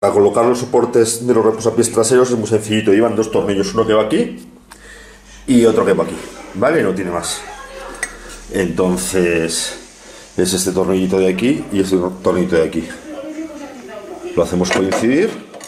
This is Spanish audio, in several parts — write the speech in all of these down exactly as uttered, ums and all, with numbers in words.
Para colocar los soportes de los reposapiés traseros es muy sencillito, llevan dos tornillos, uno que va aquí y otro que va aquí, ¿vale? No tiene más. Entonces es este tornillito de aquí y este tornillito de aquí. Lo hacemos coincidir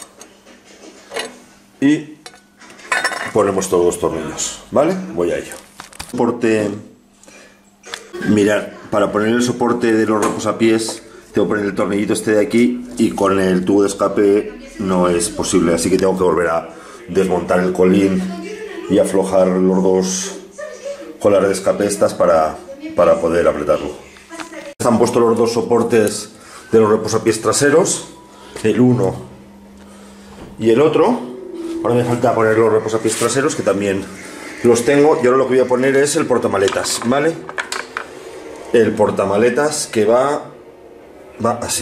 y ponemos todos los tornillos, ¿vale? Voy a ello. Soporte, mirad, para poner el soporte de los reposapiés tengo que poner el tornillito este de aquí y con el tubo de escape no es posible, así que tengo que volver a desmontar el colín y aflojar los dos colares de escape estas para, para poder apretarlo. Están puestos los dos soportes de los reposapiés traseros, el uno y el otro. Ahora me falta poner los reposapiés traseros, que también los tengo, y ahora lo que voy a poner es el portamaletas, ¿vale? El portamaletas que va, va así.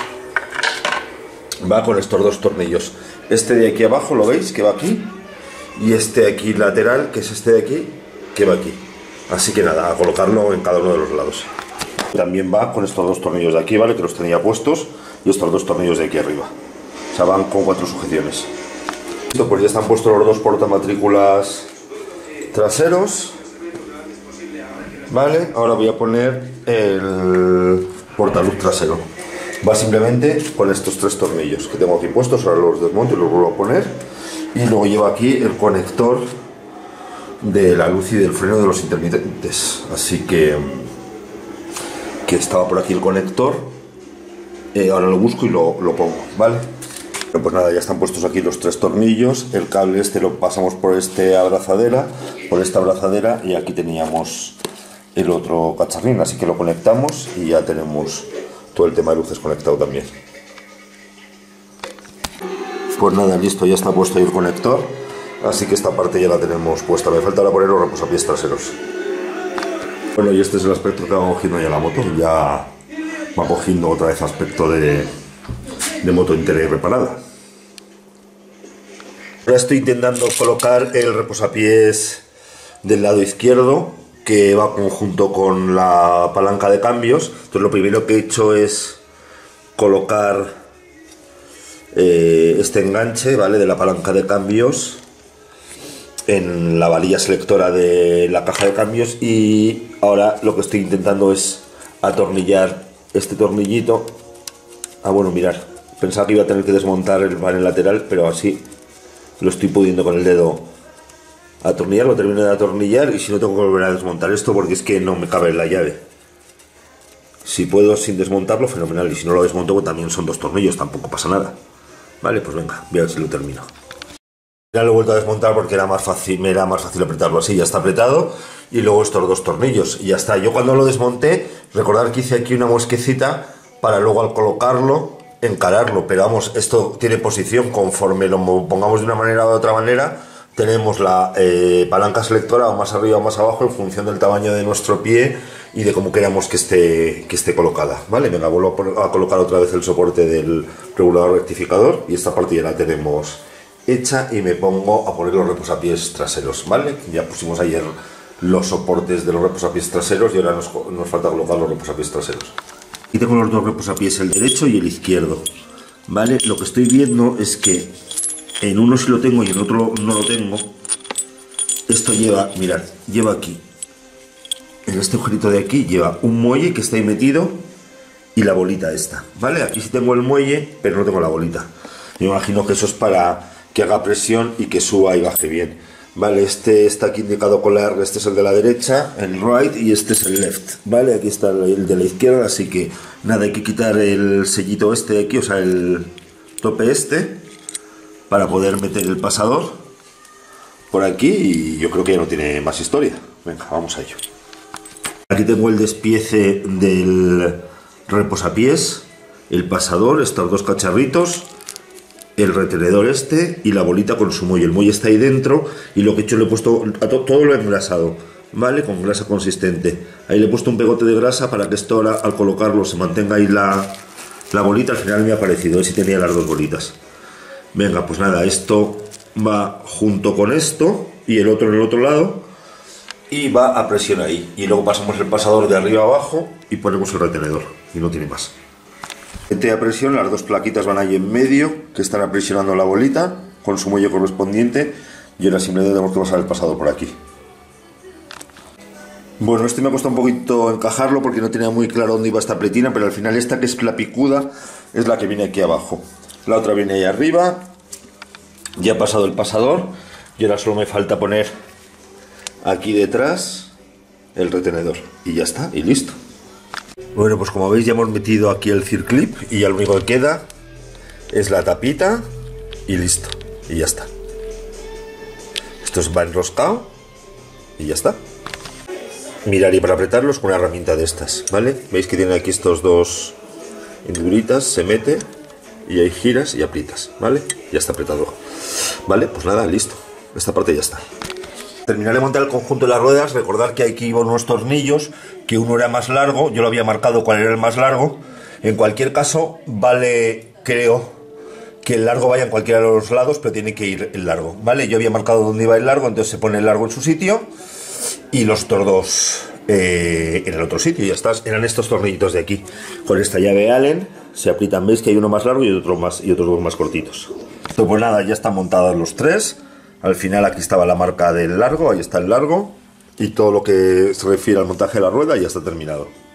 Va con estos dos tornillos. Este de aquí abajo, ¿lo veis? Que va aquí. Y este de aquí lateral, que es este de aquí, que va aquí. Así que nada, a colocarlo en cada uno de los lados. También va con estos dos tornillos de aquí, ¿vale? Que los tenía puestos. Y estos dos tornillos de aquí arriba. O sea, van con cuatro sujeciones. Listo, pues ya están puestos los dos portamatrículas traseros. Vale, ahora voy a poner el portaluz trasero. Va simplemente con estos tres tornillos que tengo aquí puestos. Ahora los desmonto y los vuelvo a poner. Y luego lleva aquí el conector de la luz y del freno de los intermitentes. Así que, que estaba por aquí el conector. Eh, ahora lo busco y lo, lo pongo, ¿vale? Pero pues nada, ya están puestos aquí los tres tornillos. El cable este lo pasamos por esta abrazadera, por esta abrazadera, y aquí teníamos el otro cacharrín, así que lo conectamos y ya tenemos todo el tema de luces conectado también. Pues nada, listo, ya está puesto ahí el conector, así que esta parte ya la tenemos puesta. Me falta ahora poner los reposapiés traseros. Bueno, y este es el aspecto que va cogiendo ya la moto. Ya va cogiendo otra vez aspecto de, de moto entera y reparada. Ahora estoy intentando colocar el reposapiés del lado izquierdo, que va conjunto con la palanca de cambios. Entonces lo primero que he hecho es colocar eh, este enganche, ¿vale?, de la palanca de cambios en la varilla selectora de la caja de cambios, y ahora lo que estoy intentando es atornillar este tornillito. Ah, bueno, mirar, pensaba que iba a tener que desmontar el panel lateral, pero así lo estoy pudiendo con el dedo atornillar. Lo termino de atornillar y si no tengo que volver a desmontar esto porque es que no me cabe en la llave. Si puedo sin desmontarlo, fenomenal, y si no lo desmonto, pues también son dos tornillos, tampoco pasa nada. Vale, pues venga, voy a ver si lo termino. Ya lo he vuelto a desmontar porque era más fácil, me era más fácil apretarlo así. Ya está apretado, y luego estos dos tornillos y ya está. Yo cuando lo desmonté, recordar que hice aquí una mosquecita para luego al colocarlo encararlo, pero vamos, esto tiene posición conforme lo pongamos de una manera o de otra manera. Tenemos la eh, palanca selectora o más arriba o más abajo en función del tamaño de nuestro pie y de cómo queramos que esté, que esté colocada. Vale, venga, vuelvo a, poner, a colocar otra vez el soporte del regulador rectificador, y esta parte ya la tenemos hecha, y me pongo a poner los reposapiés traseros, ¿vale? Ya pusimos ayer los soportes de los reposapiés traseros y ahora nos, nos falta colocar los reposapiés traseros. Aquí tengo los dos reposapiés, el derecho y el izquierdo, ¿vale? Lo que estoy viendo es que en uno sí lo tengo y en otro no lo tengo. Esto lleva, mirad, lleva aquí, en este agujerito de aquí, lleva un muelle que está ahí metido y la bolita esta, ¿vale? Aquí sí tengo el muelle, pero no tengo la bolita. Me imagino que eso es para que haga presión y que suba y baje bien. Vale, este está aquí indicado con la R, este es el de la derecha, el right, y este es el left, ¿vale? Aquí está el de la izquierda, así que nada, hay que quitar el sellito este de aquí, o sea, el tope este, para poder meter el pasador por aquí, y yo creo que ya no tiene más historia. Venga, vamos a ello. Aquí tengo el despiece del reposapiés, el pasador, estos dos cacharritos, el retenedor este y la bolita con su muelle. El muelle está ahí dentro, y lo que he hecho, le he puesto a to todo lo he engrasado, ¿vale? Con grasa consistente. Ahí le he puesto un pegote de grasa para que esto ahora al colocarlo se mantenga ahí la, la bolita. Al final me ha parecido, si tenía las dos bolitas. Venga, pues nada, esto va junto con esto y el otro en el otro lado, y va a presión ahí, y luego pasamos el pasador de arriba a abajo y ponemos el retenedor, y no tiene más. Mete a presión, las dos plaquitas van ahí en medio, que están apresionando la bolita con su muelle correspondiente, y ahora simplemente tenemos que pasar el pasador por aquí. Bueno, este me ha costado un poquito encajarlo porque no tenía muy claro dónde iba esta pletina, pero al final esta, que es la picuda, es la que viene aquí abajo. La otra viene ahí arriba, ya ha pasado el pasador, y ahora solo me falta poner aquí detrás el retenedor, y ya está, y listo. Bueno, pues como veis ya hemos metido aquí el circlip y ya lo único que queda es la tapita y listo, y ya está. Esto va enroscado y ya está. Mirar, y para apretarlos con una herramienta de estas, ¿vale? Veis que tiene aquí estos dos hinduritas, se mete y ahí giras y aprietas, ¿vale? Ya está apretado. Vale, pues nada, listo. Esta parte ya está. Terminaré de montar el conjunto de las ruedas. Recordad que aquí iban unos tornillos, que uno era más largo, yo lo había marcado cuál era el más largo. En cualquier caso, vale, creo que el largo vaya en cualquiera de los lados, pero tiene que ir el largo, ¿vale? Yo había marcado dónde iba el largo, entonces se pone el largo en su sitio y los tordos eh, en el otro sitio. Y ya está, eran estos tornillitos de aquí. Con esta llave Allen se aprietan, veis que hay uno más largo y otro más, y otros dos más cortitos. Entonces, pues nada, ya están montados los tres. Al final aquí estaba la marca del largo, ahí está el largo, y todo lo que se refiere al montaje de la rueda ya está terminado.